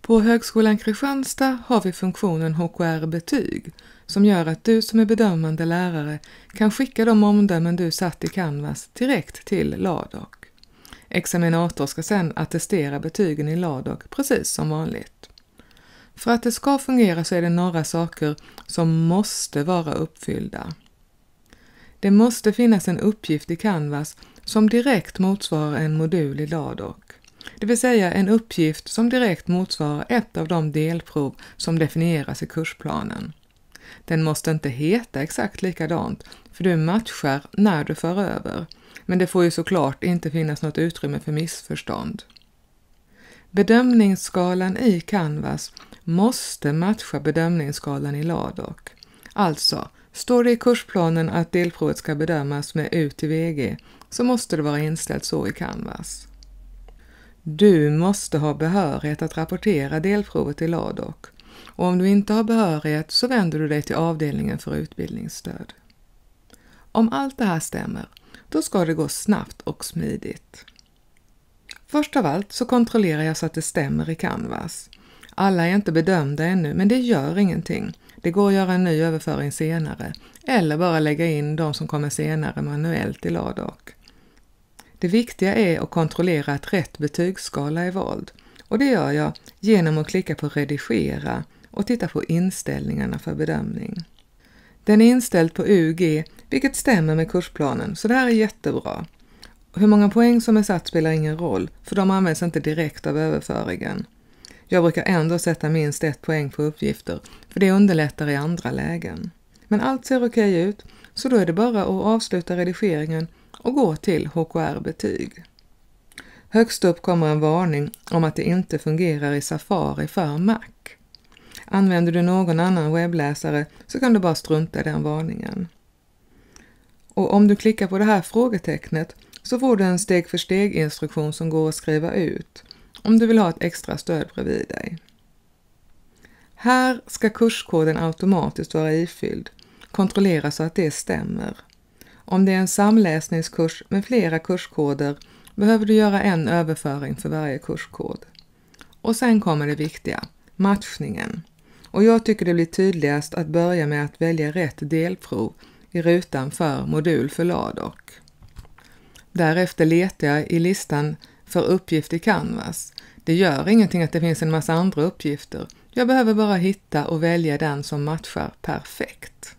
På Högskolan Kristianstad har vi funktionen HKR-betyg som gör att du som är bedömande lärare kan skicka de omdömen du satt i Canvas direkt till LADOC. Examinator ska sedan attestera betygen i LADOC precis som vanligt. För att det ska fungera så är det några saker som måste vara uppfyllda. Det måste finnas en uppgift i Canvas som direkt motsvarar en modul i LADOC. Det vill säga en uppgift som direkt motsvarar ett av de delprov som definieras i kursplanen. Den måste inte heta exakt likadant för du matchar när du för över, men det får ju såklart inte finnas något utrymme för missförstånd. Bedömningsskalan i Canvas måste matcha bedömningsskalan i LADOC. Alltså, står det i kursplanen att delprovet ska bedömas med U till VG så måste det vara inställt så i Canvas. Du måste ha behörighet att rapportera delprovet i LADOC och om du inte har behörighet så vänder du dig till avdelningen för utbildningsstöd. Om allt det här stämmer, då ska det gå snabbt och smidigt. Först av allt så kontrollerar jag så att det stämmer i Canvas. Alla är inte bedömda ännu, men det gör ingenting. Det går att göra en ny överföring senare eller bara lägga in de som kommer senare manuellt i LADOC. Det viktiga är att kontrollera att rätt betygsskala är vald och det gör jag genom att klicka på redigera och titta på inställningarna för bedömning. Den är inställd på UG vilket stämmer med kursplanen så det här är jättebra. Hur många poäng som är satt spelar ingen roll för de används inte direkt av överföringen. Jag brukar ändå sätta minst 1 poäng på uppgifter för det underlättar i andra lägen. Men allt ser okej ut så då är det bara att avsluta redigeringen och gå till HKR-betyg. Högst upp kommer en varning om att det inte fungerar i Safari för Mac. Använder du någon annan webbläsare så kan du bara strunta i den varningen. Och om du klickar på det här frågetecknet så får du en steg-för-steg-instruktion som går att skriva ut om du vill ha ett extra stöd bredvid dig. Här ska kurskoden automatiskt vara ifylld. Kontrollera så att det stämmer. Om det är en samläsningskurs med flera kurskoder behöver du göra en överföring för varje kurskod. Och sen kommer det viktiga, matchningen. Och jag tycker det blir tydligast att börja med att välja rätt delprov i rutan för modul för LADOC. Därefter letar jag i listan för uppgift i Canvas. Det gör ingenting att det finns en massa andra uppgifter. Jag behöver bara hitta och välja den som matchar perfekt.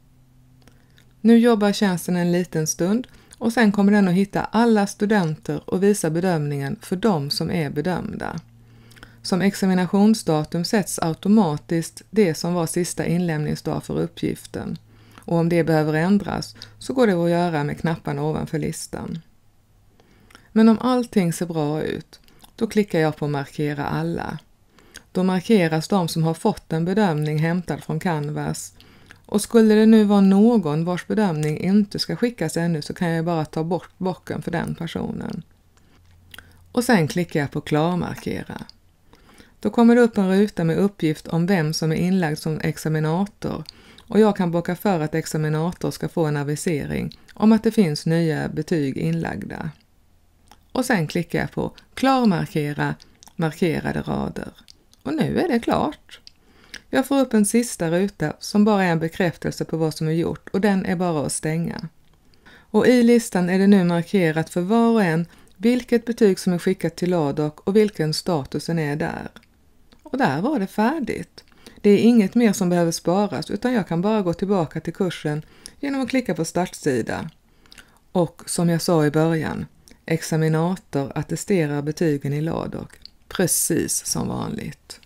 Nu jobbar tjänsten en liten stund och sen kommer den att hitta alla studenter och visa bedömningen för de som är bedömda. Som examinationsdatum sätts automatiskt det som var sista inlämningsdag för uppgiften. Och om det behöver ändras så går det att göra med knapparna ovanför listan. Men om allting ser bra ut, då klickar jag på markera alla. Då markeras de som har fått en bedömning hämtad från Canvas. Och skulle det nu vara någon vars bedömning inte ska skickas ännu så kan jag bara ta bort bocken för den personen. Och sen klickar jag på klarmarkera. Då kommer det upp en ruta med uppgift om vem som är inlagd som examinator och jag kan bocka för att examinator ska få en avisering om att det finns nya betyg inlagda. Och sen klickar jag på klarmarkera markerade rader. Och nu är det klart. Jag får upp en sista ruta som bara är en bekräftelse på vad som är gjort och den är bara att stänga. Och i listan är det nu markerat för var och en vilket betyg som är skickat till LADOC och vilken statusen är där. Och där var det färdigt. Det är inget mer som behöver sparas utan jag kan bara gå tillbaka till kursen genom att klicka på startsida. Och som jag sa i början, examinator attesterar betygen i LADOC, precis som vanligt.